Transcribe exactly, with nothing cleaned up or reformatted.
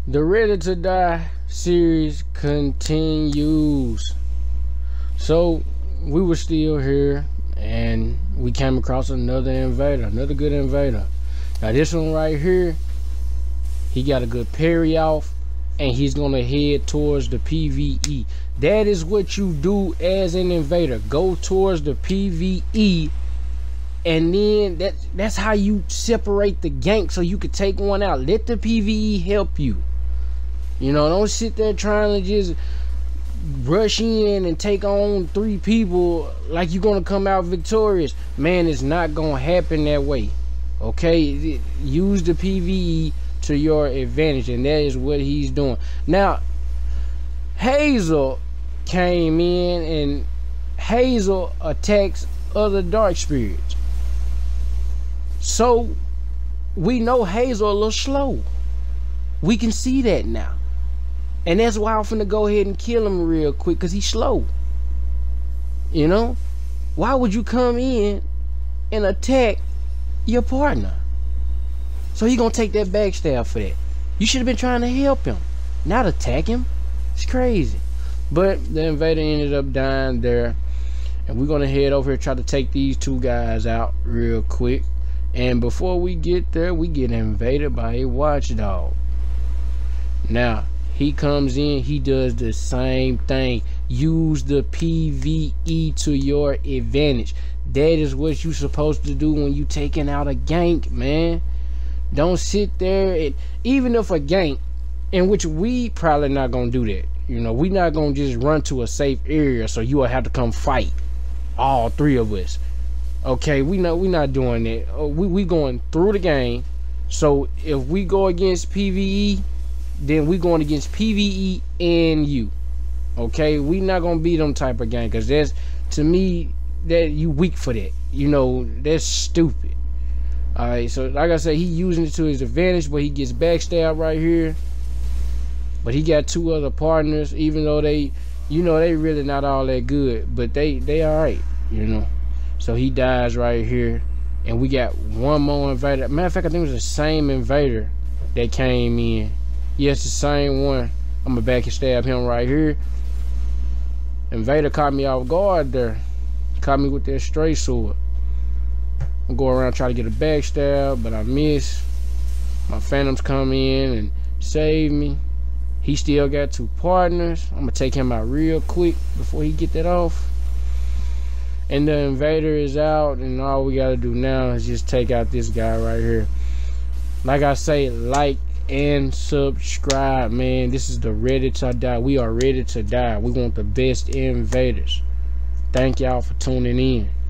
The Ready to Die series continues. So we were still here and we came across another invader, another good invader. Now this one right here, he got a good parry off and he's gonna head towards the P V E. That is what you do as an invader. Go towards the P V E, and then that that's how you separate the gank so you could take one out. Let the P V E help you. You know, don't sit there trying to just rush in and take on three people like you're gonna come out victorious. Man, it's not gonna happen that way. Okay, use the P V E to your advantage, and that is what he's doing. Now Hazel came in, and Hazel attacks other dark spirits, so we know Hazel a little slow. We can see that now, and that's why I'm finna go ahead and kill him real quick, because he's slow. You know, why would you come in and attack your partner? So he gonna take that backstab for that. You should have been trying to help him, not attack him. It's crazy. But the invader ended up dying there, and we're gonna head over here, try to take these two guys out real quick. And before we get there, we get invaded by a watchdog. Now he comes in, he does the same thing. Use the P V E to your advantage. That is what you're supposed to do when you taking out a gank, man. Don't sit there, and even if a gank, in which we probably not gonna do that. You know, we not gonna just run to a safe area so you will have to come fight all three of us. Okay, we not we not doing that. Uh, we we going through the game. So if we go against P V E, then we going against P V E and you. Okay, we not gonna be them type of gang, because that's, to me, that you weak for that. You know, that's stupid. All right, so like I said, he using it to his advantage, but he gets backstabbed right here. But he got two other partners, even though they, you know, they really not all that good, but they they all right, you know. So he dies right here, and we got one more invader. Matter of fact, I think it was the same invader that came in. Yes, the same one. I'm gonna backstab him right here. Invader caught me off guard there. Caught me with that straight sword. I'm going around trying to get a backstab, but I miss. My phantoms come in and save me. He still got two partners. I'm gonna take him out real quick before he get that off. And the invader is out, and all we gotta do now is just take out this guy right here. Like I say, like and subscribe, man. This is the Ready to Die. We are ready to die. We want the best invaders. Thank y'all for tuning in.